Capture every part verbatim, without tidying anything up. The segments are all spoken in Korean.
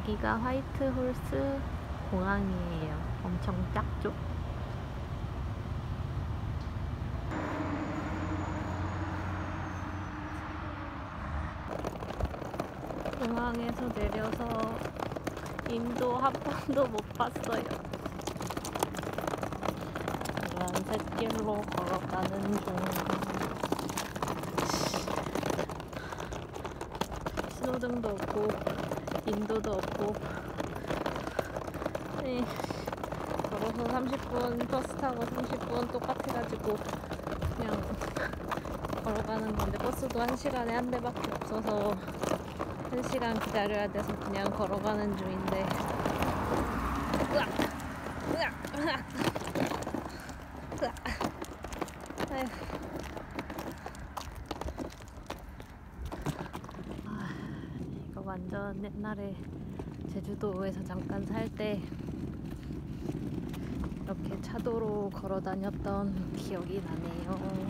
여기가 화이트홀스 공항이에요. 엄청 작죠? 공항에서 내려서 인도 한 번도 못 봤어요. 이런 샛길로 걸어가는 중. 신호등도 없고 인도도 없고 네. 걸어서 삼십 분, 버스 타고 삼십 분 똑같아가지고 그냥 걸어가는 건데, 버스도 한 시간에 한 대밖에 없어서 한 시간 기다려야 돼서 그냥 걸어가는 중인데. 으악! 으악! 으악! 으악! 아휴. 아, 이거 완전 옛날에 제주도에서 잠깐 살 때 이렇게 차도로 걸어 다녔던 기억이 나네요.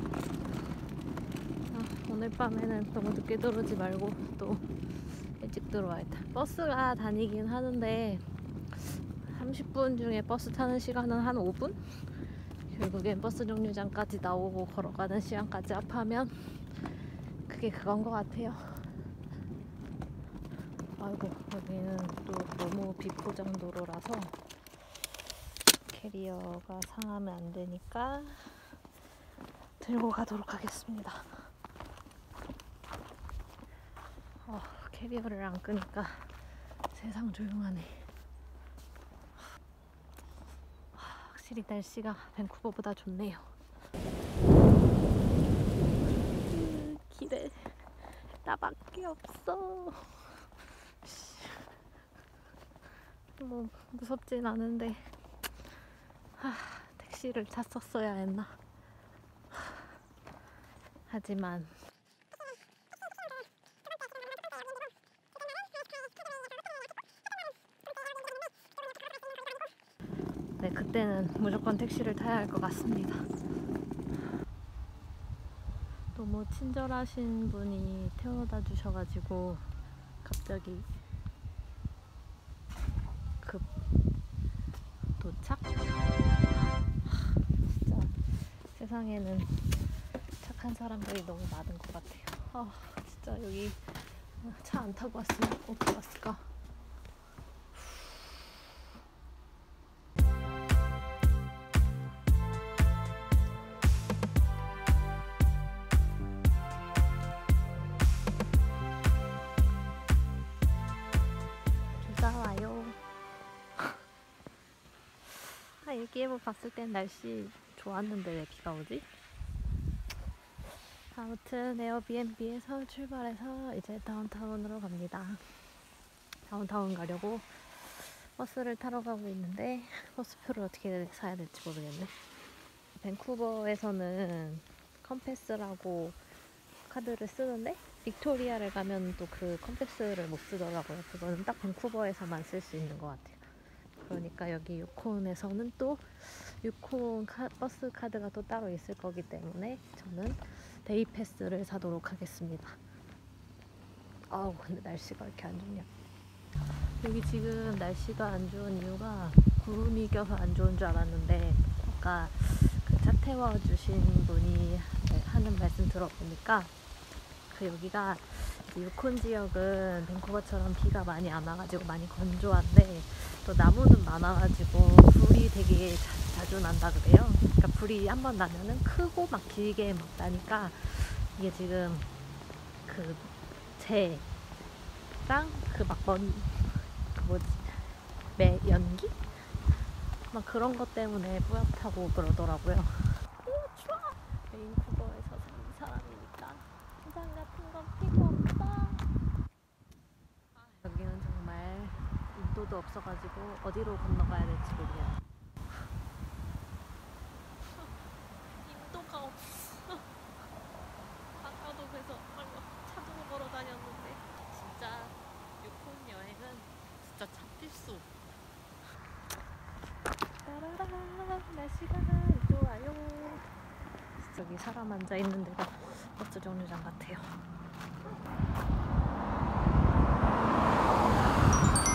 아, 오늘 밤에는 너무 늦게 들어오지 말고 또 일찍 들어와야겠다. 버스가 다니긴 하는데 삼십 분 중에 버스 타는 시간은 한 오 분? 결국엔 버스 정류장까지 나오고 걸어가는 시간까지 합하면 그게 그건 것 같아요. 아이고, 여기는 또 너무 비포장 도로라서 캐리어가 상하면 안 되니까 들고 가도록 하겠습니다. 어, 캐리어를 안 끄니까 세상 조용하네. 확실히 날씨가 밴쿠버보다 좋네요. 그 길에 나밖에 없어. 뭐 무섭진 않은데 하, 택시를 탔었어야 했나. 하지만 네, 그때는 무조건 택시를 타야 할 것 같습니다. 너무 친절하신 분이 태워다 주셔가지고 갑자기 급 도착? 진짜 세상에는 착한 사람들이 너무 많은 것 같아요. 아, 진짜 여기 차 안 타고 왔으면 어떻게 왔을까? 비가 와요. 아, 일기예보 봤을 땐 날씨 좋았는데 왜 비가 오지? 아무튼 에어비앤비에서 출발해서 이제 다운타운으로 갑니다. 다운타운 가려고 버스를 타러 가고 있는데 버스표를 어떻게 사야 될지 모르겠네. 밴쿠버에서는 컴패스라고 카드를 쓰는데 빅토리아를 가면 또 그 컴패스를 못 쓰더라고요. 그거는 딱 밴쿠버에서만 쓸 수 있는 것 같아요. 그러니까 여기 유콘에서는 또 유콘 카, 버스 카드가 또 따로 있을 거기 때문에 저는 데이 패스를 사도록 하겠습니다. 아우, 근데 날씨가 왜 이렇게 안 좋냐. 여기 지금 날씨가 안 좋은 이유가 구름이 껴서 안 좋은 줄 알았는데 아까 그 차 태워주신 분이 하는 말씀 들어보니까 그 여기가 유콘 지역은 밴쿠버처럼 비가 많이 안 와가지고 많이 건조한데 또 나무는 많아가지고 불이 되게 자, 자주 난다 그래요. 그러니까 불이 한번 나면은 크고 막 길게 막 나니까 이게 지금 그 재랑 그 막 먼 그 뭐지 매 연기? 막 그런 것 때문에 뿌옇다고 그러더라고요. 오, 추워! 밴쿠버에서 사는 사람이니까 세상 같은 건 필요 없다. 여기는 정말 인도도 없어가지고 어디로 건너가야 될지 모르겠어요. 인도가 없어. 아까도 그래서 차도로 걸어 다녔는데 진짜 유콘 여행은 진짜 차 필수. 따라라, 날씨가 좋아요. 저기 사람 앉아 있는 데가 버스 정류장 같아요.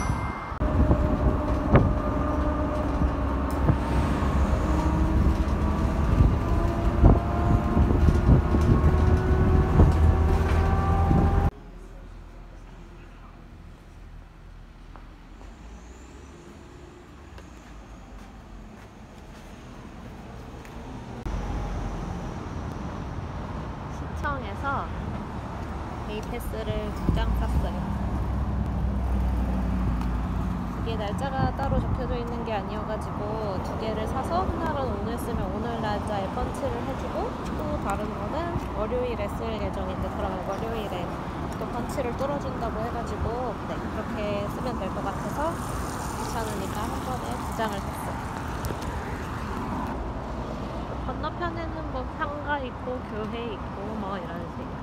시청에서 데이 패스를 두 장 샀어요. 이게 날짜가 따로 적혀져 있는 게 아니어가지고 두 개를 사서 하나는 오늘 쓰면 오늘 날짜에 펀치를 해주고 또 다른 거는 월요일에 쓸 예정인데 그러면 월요일에 또 펀치를 뚫어준다고 해가지고 네, 그렇게 쓰면 될 것 같아서 귀찮으니까 한 번에 두 장을 샀어요. 건너편에는 뭐 상가 있고 교회 있고 뭐 이런 식.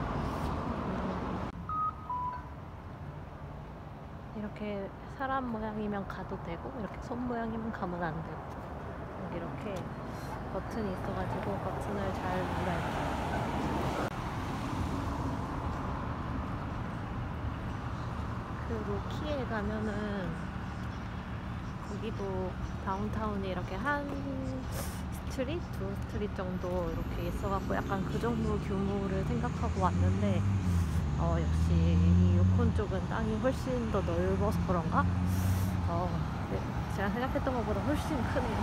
이렇게 사람 모양이면 가도 되고 이렇게 손 모양이면 가면 안 되고 여기 이렇게 버튼이 있어가지고 버튼을 잘 눌러야 돼요. 그 로키에 가면은 거기도 다운타운이 이렇게 한 스트릿? 두 스트릿 정도 이렇게 있어갖고 약간 그 정도 규모를 생각하고 왔는데 어, 역시 이 요콘 쪽은 땅이 훨씬 더 넓어서 그런가? 어, 네, 제가 생각했던 것보다 훨씬 크네요.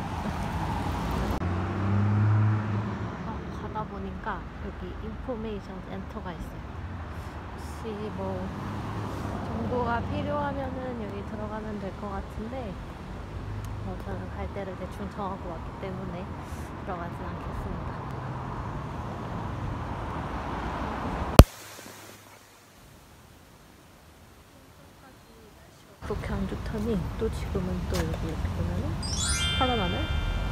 어, 가다 보니까 여기 인포메이션 센터가 있어요. 혹시 뭐 정보가 필요하면은 여기 들어가면 될 것 같은데 어, 저는 갈 때를 대충 정하고 왔기 때문에 들어가진 않겠습니다. 그렇게 안 좋더니 또 지금은 또 여기 이렇게 보면은 파란 하늘?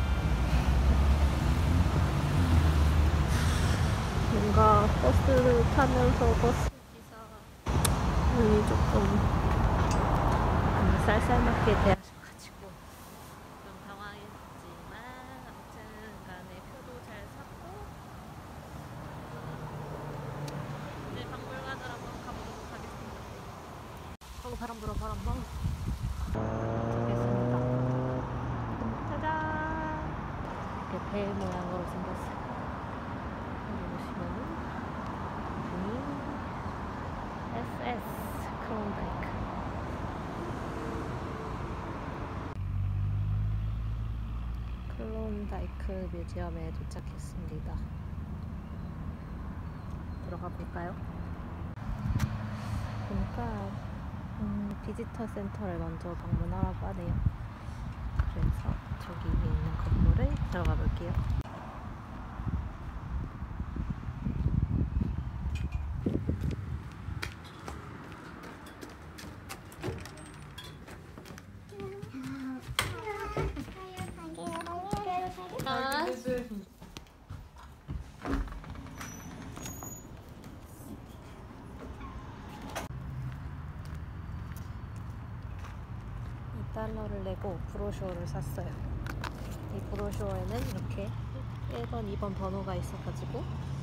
뭔가 버스를 타면서 버스 기사분이 조금 쌀쌀맞게 대하셔가지고 좀 당황했지만 아무튼 간에 표도 잘 샀고 이제 박물관을 한번 가보도록 하겠습니다. 어, 바람 불어 바람 불어. 도착했습니다. 짜잔! 이렇게 배 모양으로 생겼어요. 여기 보시면은 에스에스 크론다이크. 클론다이크 뮤지엄에 도착했습니다. 들어가 볼까요? 보니까 음, 비지터 센터를 먼저 방문하라고 하네요. 그래서 저기 위에 있는 건물을 들어가 볼게요. 아. 이 달러를 내고 브로셔를 샀어요. 이 브로셔에는 이렇게 일 번, 이 번 번호가 있어가지고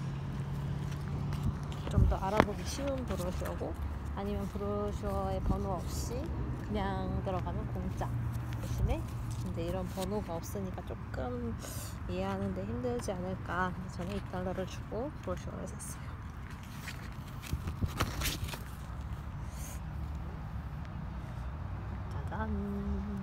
좀 더 알아보기 쉬운 브로셔고 아니면 브로셔에 번호 없이 그냥 들어가면 공짜 대신에 근데 이런 번호가 없으니까 조금 이해하는데 힘들지 않을까 해서 저는 이 달러를 주고 브로셔를 샀어요. 짜잔.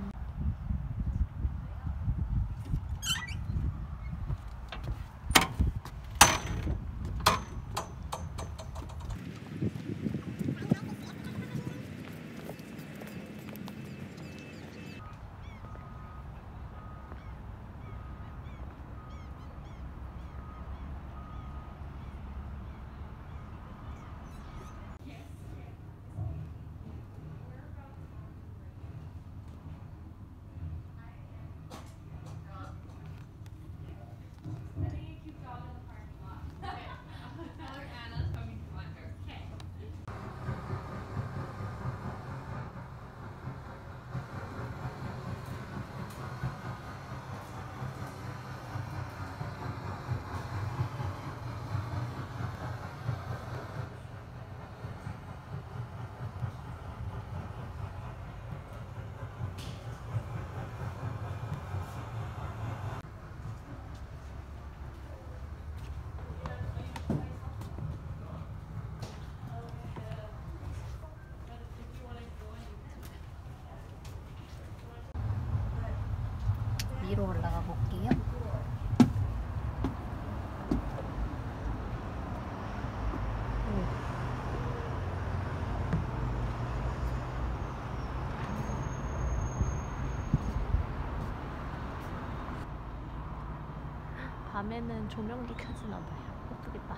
밤에는 조명도 켜지나 봐요. 예쁘겠다.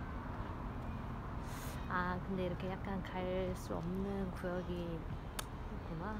아 근데 이렇게 약간 갈 수 없는 구역이 있구나.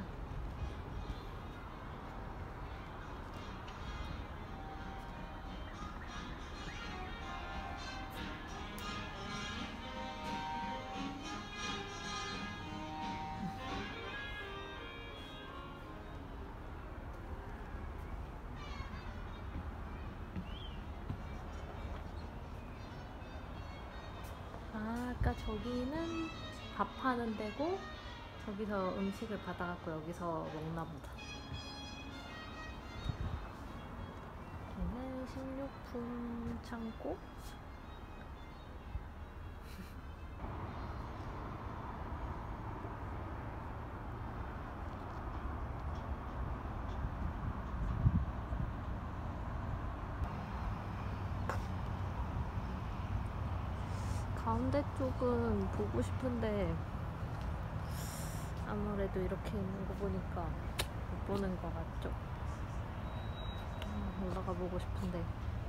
아, 아까 저기는 밥 파는 데고 저기서 음식을 받아갖고 여기서 먹나 보다. 여기는 식료품 창고? 가운데 쪽은 보고 싶은데 아무래도 이렇게 있는 거 보니까 못 보는 것 같죠? 음, 올라가 보고 싶은데.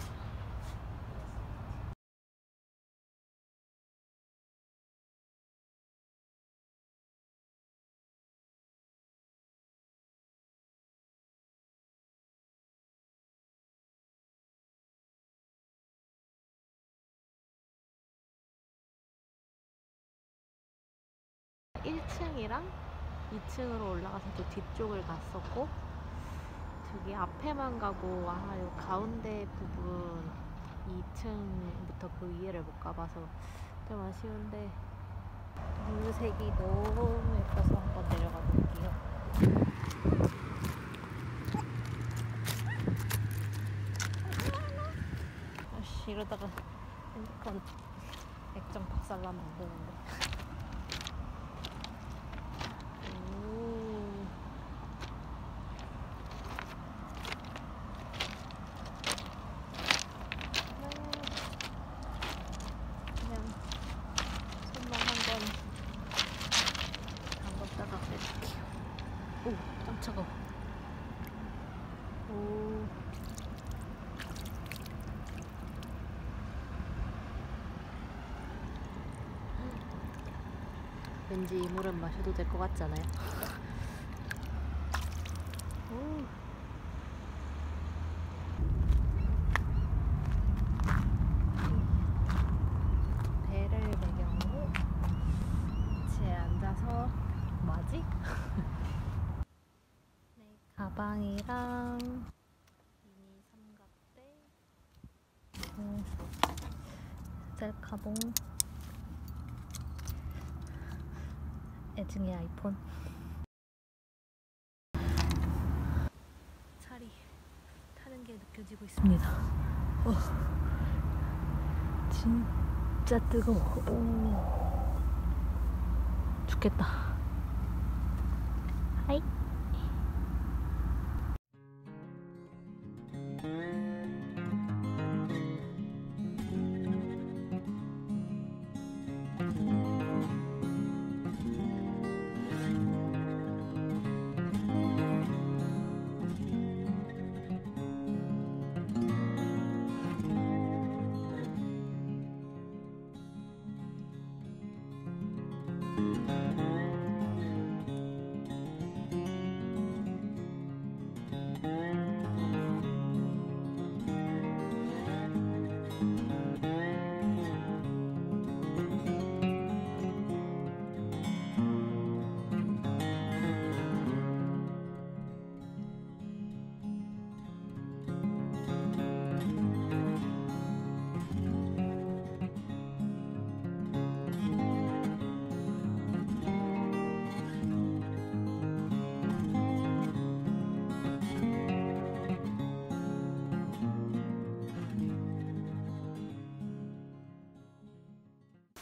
일 층이랑 이 층으로 올라가서 또 뒤쪽을 갔었고, 저기 앞에만 가고, 아, 요 가운데 부분 이 층부터 그 위에를 못 가봐서 좀 아쉬운데, 물색이 너무 예뻐서 한번 내려가 볼게요. 아씨, 이러다가 핸드폰 액정 박살나면 안 되는데. 오, 짱 차가워. 오. 왠지 이 물은 마셔도 될 것 같지 않아요? 오. 배를 배경으로 제 앉아서 뭐하지? 가방이랑 미니 삼각대, 음, 셀카봉, 애증의 아이폰. 살이 타는 게 느껴지고 있습니다. 어, 진짜 뜨거워. 오, 죽겠다. 하이.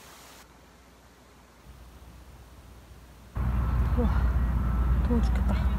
우와, 더워 죽겠다.